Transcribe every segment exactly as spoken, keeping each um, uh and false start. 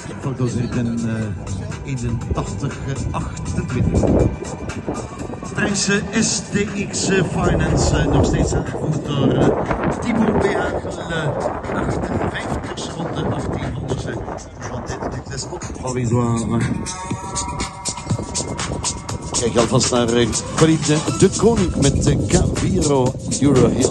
Foto's uit in uh, eenentachtig achtentwintig. Prijs S T X Finance, uh, nog steeds aangevoerd door uh, Timo Beagel, uh, achtenvijftig seconden, achttienhonderdste van dit is op provisoire. Kijk alvast naar uh, Qualite de Koning met uh, Kaviro Euro Hill.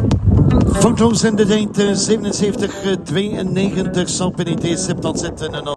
Foto's in de tijd zevenenzeventig tweeënnegentig, sans penalty, zitten